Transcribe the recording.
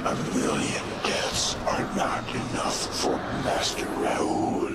1,000,000 deaths are not enough for Master Raoul.